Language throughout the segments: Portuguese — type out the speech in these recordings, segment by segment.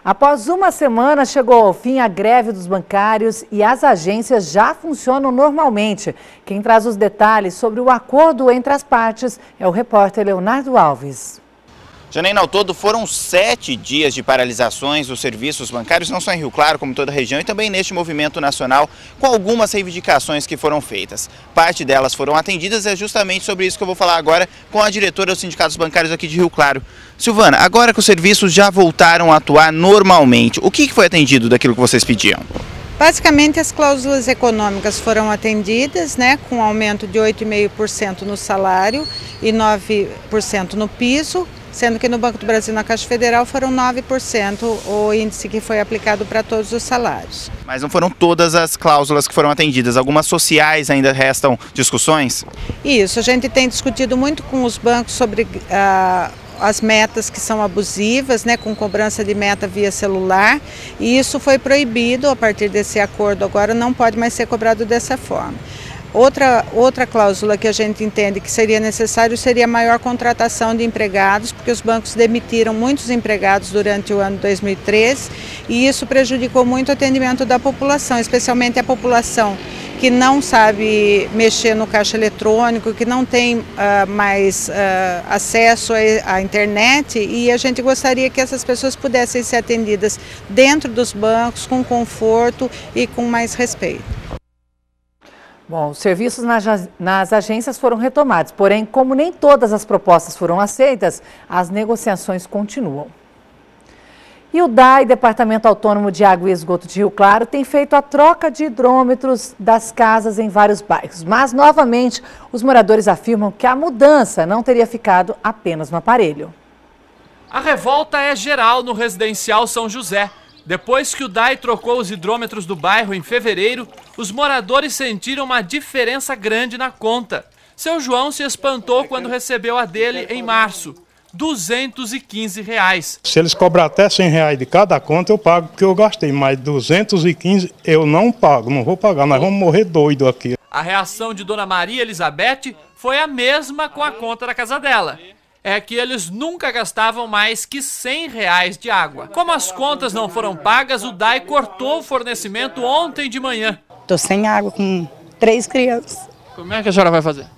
Após uma semana, chegou ao fim a greve dos bancários e as agências já funcionam normalmente. Quem traz os detalhes sobre o acordo entre as partes é o repórter Leonardo Alves. Janaína, ao todo foram 7 dias de paralisações dos serviços bancários, não só em Rio Claro, como em toda a região, e também neste movimento nacional, com algumas reivindicações que foram feitas. Parte delas foram atendidas e é justamente sobre isso que eu vou falar agora com a diretora dos sindicatos bancários aqui de Rio Claro. Silvana, agora que os serviços já voltaram a atuar normalmente, o que foi atendido daquilo que vocês pediam? Basicamente, as cláusulas econômicas foram atendidas, com aumento de 8,5% no salário e 9% no piso, sendo que no Banco do Brasil, na Caixa Federal, foram 9% o índice que foi aplicado para todos os salários. Mas não foram todas as cláusulas que foram atendidas, algumas sociais ainda restam discussões? Isso, a gente tem discutido muito com os bancos sobre as metas que são abusivas, com cobrança de meta via celular, e isso foi proibido a partir desse acordo, agora não pode mais ser cobrado dessa forma. Outra cláusula que a gente entende que seria necessário seria a maior contratação de empregados, porque os bancos demitiram muitos empregados durante o ano 2013 e isso prejudicou muito o atendimento da população, especialmente a população que não sabe mexer no caixa eletrônico, que não tem mais acesso à internet, e a gente gostaria que essas pessoas pudessem ser atendidas dentro dos bancos, com conforto e com mais respeito. Bom, os serviços nas agências foram retomados, porém, como nem todas as propostas foram aceitas, as negociações continuam. E o DAI, Departamento Autônomo de Água e Esgoto de Rio Claro, tem feito a troca de hidrômetros das casas em vários bairros. Mas, novamente, os moradores afirmam que a mudança não teria ficado apenas no aparelho. A revolta é geral no residencial São José. Depois que o DAI trocou os hidrômetros do bairro em fevereiro, os moradores sentiram uma diferença grande na conta. Seu João se espantou quando recebeu a dele em março, R$ 215. Se eles cobrar até R$100 de cada conta, eu pago, porque eu gastei, mas 215 eu não pago, não vou pagar, nós vamos morrer doido aqui. A reação de Dona Maria Elizabeth foi a mesma com a conta da casa dela. É que eles nunca gastavam mais que R$100 de água. Como as contas não foram pagas, o DAI cortou o fornecimento ontem de manhã. Estou sem água com 3 crianças. Como é que a senhora vai fazer?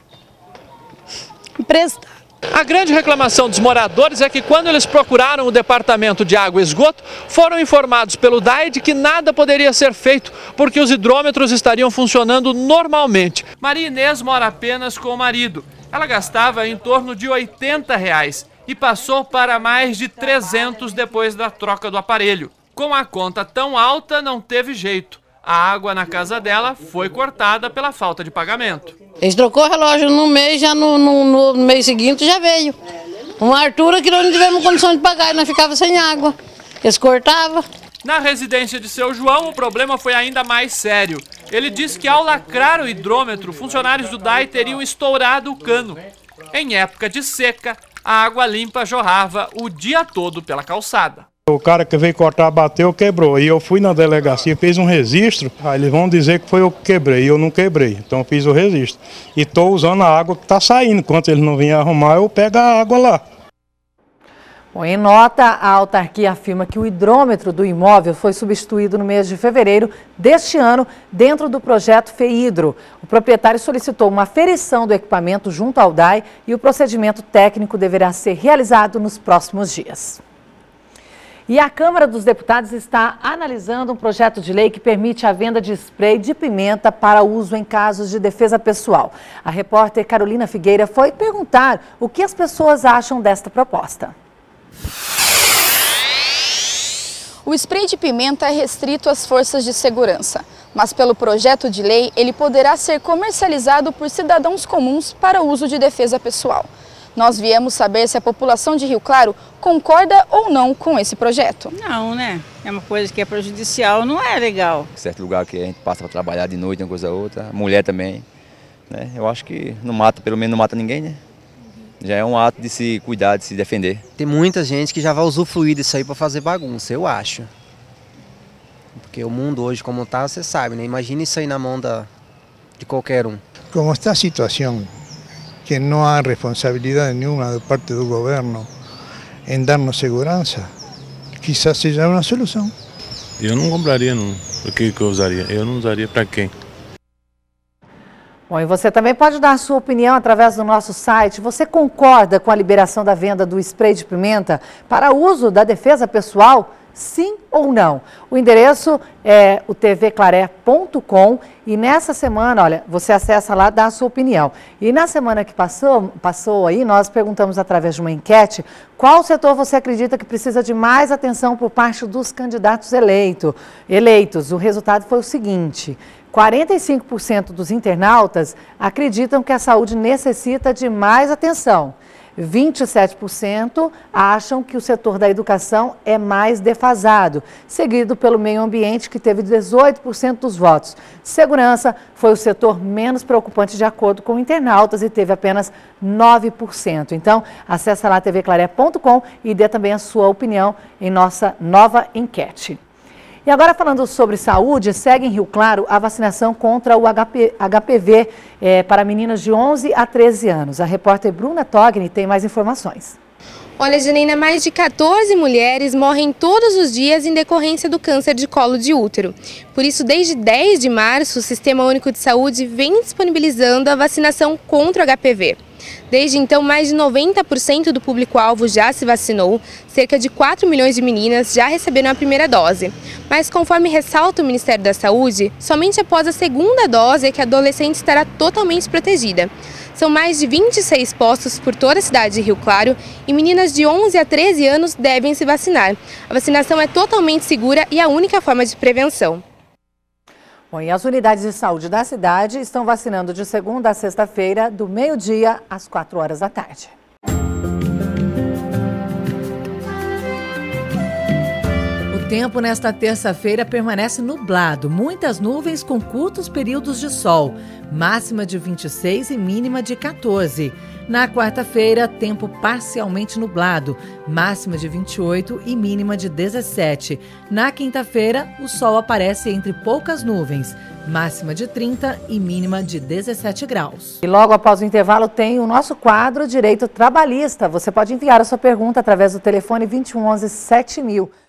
Emprestar. A grande reclamação dos moradores é que quando eles procuraram o Departamento de Água e Esgoto, foram informados pelo DAI de que nada poderia ser feito, porque os hidrômetros estariam funcionando normalmente. Maria Inês mora apenas com o marido. Ela gastava em torno de R$80 e passou para mais de 300 depois da troca do aparelho. Com a conta tão alta, não teve jeito. A água na casa dela foi cortada pela falta de pagamento. Eles trocou o relógio no mês, já no mês seguinte já veio. Uma altura que nós não tivemos condição de pagar e nós ficávamos sem água. Eles cortavam. Na residência de seu João, o problema foi ainda mais sério. Ele disse que ao lacrar o hidrômetro, funcionários do DAI teriam estourado o cano. Em época de seca, a água limpa jorrava o dia todo pela calçada. O cara que veio cortar, bateu, quebrou. E eu fui na delegacia, fiz um registro, aí eles vão dizer que foi eu que quebrei, e eu não quebrei. Então eu fiz o registro. E estou usando a água que está saindo. Enquanto eles não vêm arrumar, eu pego a água lá. Bom, em nota, a autarquia afirma que o hidrômetro do imóvel foi substituído no mês de fevereiro deste ano, dentro do projeto FEHIDRO. O proprietário solicitou uma aferição do equipamento junto ao DAI e o procedimento técnico deverá ser realizado nos próximos dias. E a Câmara dos Deputados está analisando um projeto de lei que permite a venda de spray de pimenta para uso em casos de defesa pessoal. A repórter Carolina Figueira foi perguntar o que as pessoas acham desta proposta. O spray de pimenta é restrito às forças de segurança, mas pelo projeto de lei ele poderá ser comercializado por cidadãos comuns para uso de defesa pessoal. Nós viemos saber se a população de Rio Claro concorda ou não com esse projeto. Não, né? É uma coisa que é prejudicial, não é legal. Certo lugar que a gente passa para trabalhar de noite, uma coisa ou outra, mulher também, né? Eu acho que não mata, pelo menos não mata ninguém, né? Já é um ato de se cuidar, de se defender. Tem muita gente que já vai usufruir disso aí para fazer bagunça, eu acho. Porque o mundo hoje como está, você sabe, né? Imagina isso aí na mão de qualquer um. Como está a situação, que não há responsabilidade nenhuma de parte do governo em dar-nos segurança, quizás seja uma solução. Eu não compraria, não. O que eu usaria? Eu não usaria para quem? Bom, e você também pode dar a sua opinião através do nosso site. Você concorda com a liberação da venda do spray de pimenta para uso da defesa pessoal? Sim ou não? O endereço é o tvclaré.com e nessa semana, olha, você acessa lá, dá a sua opinião. E na semana que passou aí, nós perguntamos através de uma enquete qual setor você acredita que precisa de mais atenção por parte dos candidatos eleitos. O resultado foi o seguinte: 45% dos internautas acreditam que a saúde necessita de mais atenção. 27% acham que o setor da educação é mais defasado, seguido pelo meio ambiente, que teve 18% dos votos. Segurança foi o setor menos preocupante de acordo com internautas e teve apenas 9%. Então, acesse lá tvclaré.com e dê também a sua opinião em nossa nova enquete. E agora, falando sobre saúde, segue em Rio Claro a vacinação contra o HPV para meninas de 11 a 13 anos. A repórter Bruna Togni tem mais informações. Olha, Janina, mais de 14 mulheres morrem todos os dias em decorrência do câncer de colo de útero. Por isso, desde 10 de março, o Sistema Único de Saúde vem disponibilizando a vacinação contra o HPV. Desde então, mais de 90% do público-alvo já se vacinou, cerca de 4 milhões de meninas já receberam a primeira dose. Mas, conforme ressalta o Ministério da Saúde, somente após a segunda dose é que a adolescente estará totalmente protegida. São mais de 26 postos por toda a cidade de Rio Claro e meninas de 11 a 13 anos devem se vacinar. A vacinação é totalmente segura e a única forma de prevenção. Bom, e as unidades de saúde da cidade estão vacinando de segunda a sexta-feira, do meio-dia às 4 horas da tarde. O tempo nesta terça-feira permanece nublado, muitas nuvens com curtos períodos de sol, máxima de 26 e mínima de 14. Na quarta-feira, tempo parcialmente nublado, máxima de 28 e mínima de 17. Na quinta-feira, o sol aparece entre poucas nuvens, máxima de 30 e mínima de 17 graus. E logo após o intervalo tem o nosso quadro Direito Trabalhista. Você pode enviar a sua pergunta através do telefone 2111 7000.